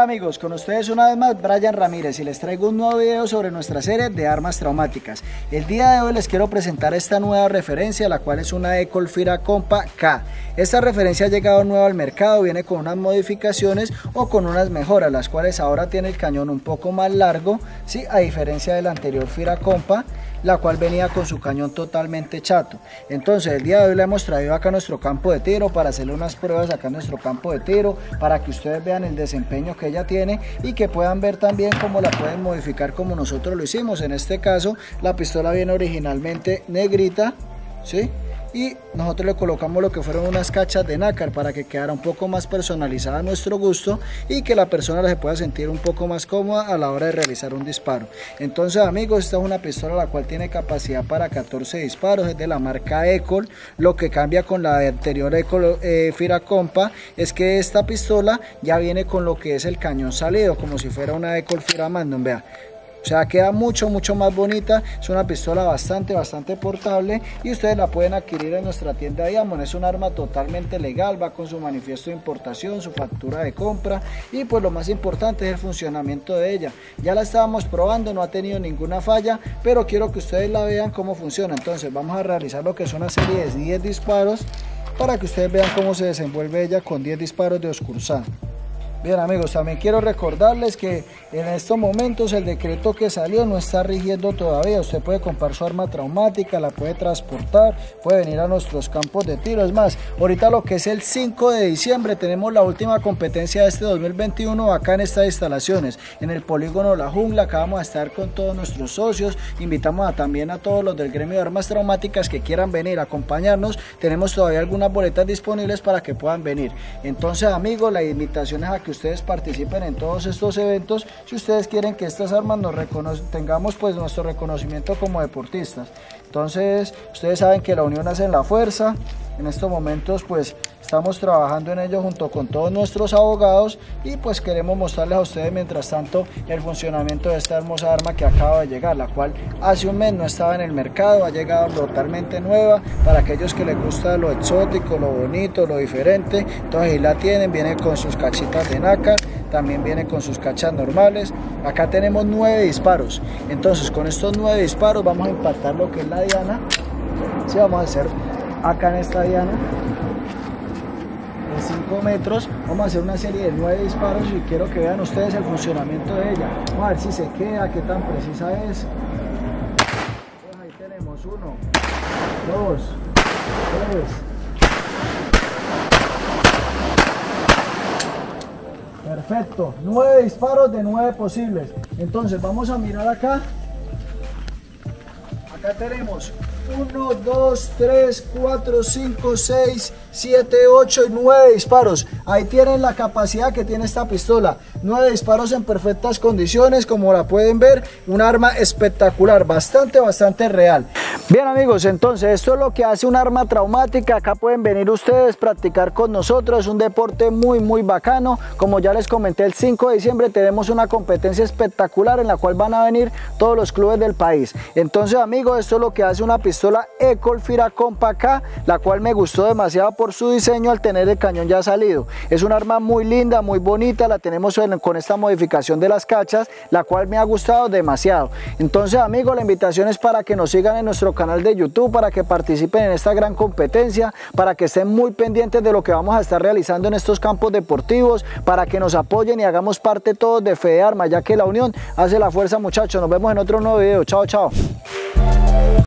Hola amigos, con ustedes una vez más Brian Ramírez y les traigo un nuevo video sobre nuestra serie de armas traumáticas. El día de hoy les quiero presentar esta nueva referencia, la cual es una Ecol Fira Compa K. Esta referencia ha llegado nueva al mercado, viene con unas modificaciones o con unas mejoras, las cuales ahora tiene el cañón un poco más largo, ¿sí? A diferencia de la anterior Fira Compa, la cual venía con su cañón totalmente chato. Entonces el día de hoy le hemos traído acá a nuestro campo de tiro para hacerle unas pruebas acá en nuestro campo de tiro, para que ustedes vean el desempeño que ella tiene y que puedan ver también cómo la pueden modificar como nosotros lo hicimos. En este caso la pistola viene originalmente negrita, ¿sí? Y nosotros le colocamos lo que fueron unas cachas de nácar para que quedara un poco más personalizada a nuestro gusto y que la persona se pueda sentir un poco más cómoda a la hora de realizar un disparo. Entonces amigos, esta es una pistola la cual tiene capacidad para 14 disparos, es de la marca Ecol. Lo que cambia con la anterior Ecol Fira Compa es que esta pistola ya viene con lo que es el cañón salido, como si fuera una Ecol Fira Magnum, vea. O sea, queda mucho más bonita. Es una pistola bastante portable y ustedes la pueden adquirir en nuestra tienda Diamond. Es un arma totalmente legal, va con su manifiesto de importación, su factura de compra y pues lo más importante es el funcionamiento de ella. Ya la estábamos probando, no ha tenido ninguna falla, pero quiero que ustedes la vean cómo funciona. Entonces vamos a realizar lo que es una serie de 10 disparos para que ustedes vean cómo se desenvuelve ella con 10 disparos de Oscursan. Bien amigos, también quiero recordarles que en estos momentos el decreto que salió no está rigiendo todavía. Usted puede comprar su arma traumática, la puede transportar, puede venir a nuestros campos de tiro. Es más, ahorita lo que es el 5 de diciembre tenemos la última competencia de este 2021 acá en estas instalaciones, en el polígono La Jungla. Acá vamos a estar con todos nuestros socios. Invitamos también a todos los del gremio de armas traumáticas que quieran venir a acompañarnos. Tenemos todavía algunas boletas disponibles para que puedan venir. Entonces amigos, la invitación es a que ustedes participen en todos estos eventos si ustedes quieren que estas armas tengamos pues nuestro reconocimiento como deportistas. Entonces ustedes saben que la unión hace la fuerza. En estos momentos pues estamos trabajando en ello junto con todos nuestros abogados y pues queremos mostrarles a ustedes mientras tanto el funcionamiento de esta hermosa arma que acaba de llegar, la cual hace un mes no estaba en el mercado, ha llegado totalmente nueva para aquellos que les gusta lo exótico, lo bonito, lo diferente. Entonces ahí la tienen, viene con sus cachitas de nácar, también viene con sus cachas normales. Acá tenemos 9 disparos, entonces con estos 9 disparos vamos a impactar lo que es la diana. Sí, vamos a hacer acá en esta diana de 5 metros, vamos a hacer una serie de 9 disparos y quiero que vean ustedes el funcionamiento de ella. Vamos a ver si se queda, qué tan precisa es. Pues ahí tenemos 1, 2, 3. Perfecto, 9 disparos de 9 posibles. Entonces vamos a mirar acá. Acá tenemos 1, 2, 3, 4, 5, 6, 7, 8 y 9 disparos. Ahí tienen la capacidad que tiene esta pistola. 9 disparos en perfectas condiciones, como la pueden ver. Un arma espectacular, bastante real. Bien amigos, entonces esto es lo que hace un arma traumática. Acá pueden venir ustedes, practicar con nosotros. Es un deporte muy bacano. Como ya les comenté, el 5 de diciembre tenemos una competencia espectacular en la cual van a venir todos los clubes del país. Entonces amigos, esto es lo que hace una pistola Ecol Fira Compa K, la cual me gustó demasiado por su diseño al tener el cañón ya salido. Es un arma muy linda, muy bonita. La tenemos con esta modificación de las cachas, la cual me ha gustado demasiado. Entonces amigos, la invitación es para que nos sigan en nuestro canal de YouTube, para que participen en esta gran competencia, para que estén muy pendientes de lo que vamos a estar realizando en estos campos deportivos, para que nos apoyen y hagamos parte todos de Fede Armas, ya que la unión hace la fuerza muchachos. Nos vemos en otro nuevo video. Chao.